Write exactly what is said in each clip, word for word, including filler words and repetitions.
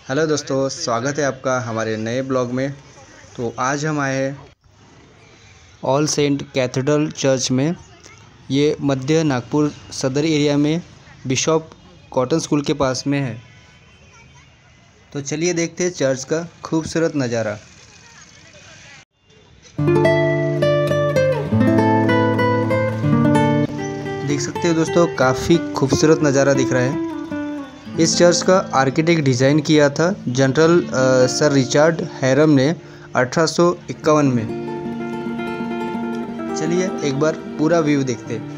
Hello दोस्तों, स्वागत है आपका हमारे नए ब्लॉग में। तो आज हम आए हैं ऑल सेंट कैथेड्रल चर्च में। ये मध्य नागपुर सदर एरिया में बिशॉप कॉटन स्कूल के पास में है। तो चलिए देखते हैं चर्च का खूबसूरत नज़ारा। देख सकते हो दोस्तों, काफ़ी खूबसूरत नज़ारा दिख रहा है। इस चर्च का आर्किटेक्ट डिज़ाइन किया था जनरल सर रिचर्ड हैरम ने अठारह सौ इक्यावन में। चलिए एक बार पूरा व्यू देखते हैं।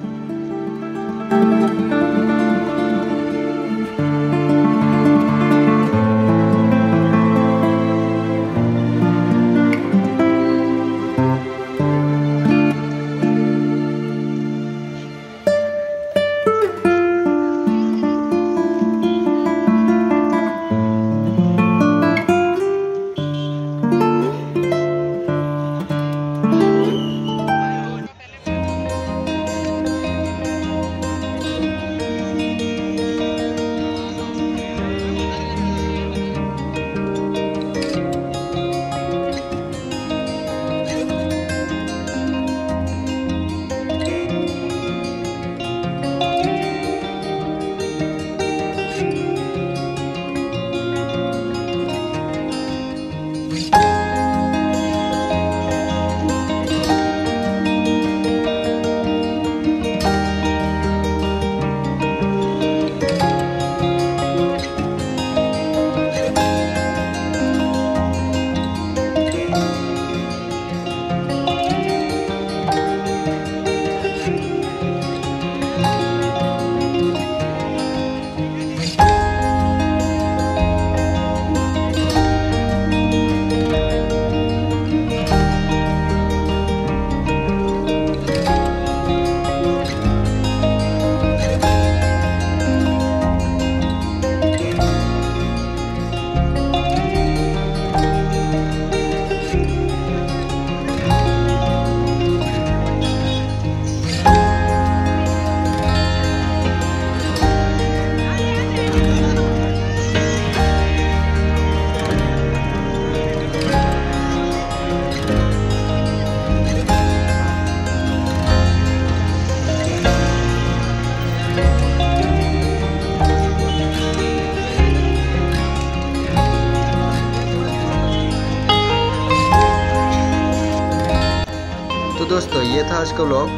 तो दोस्तों, ये था आज का व्लॉग।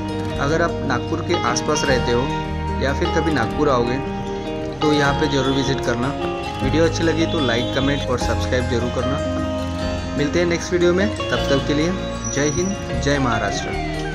अगर आप नागपुर के आसपास रहते हो या फिर कभी नागपुर आओगे तो यहाँ पे ज़रूर विज़िट करना। वीडियो अच्छी लगी तो लाइक, कमेंट और सब्सक्राइब जरूर करना। मिलते हैं नेक्स्ट वीडियो में, तब तक के लिए जय हिंद, जय महाराष्ट्र।